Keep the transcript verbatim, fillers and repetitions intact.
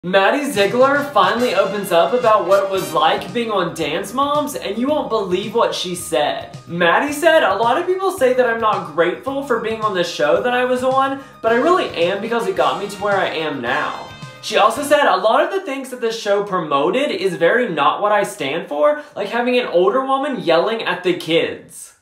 Maddie Ziegler finally opens up about what it was like being on Dance Moms, and you won't believe what she said. Maddie said, "A lot of people say that I'm not grateful for being on the show that I was on, but I really am because it got me to where I am now." She also said, "A lot of the things that the show promoted is very not what I stand for, like having an older woman yelling at the kids."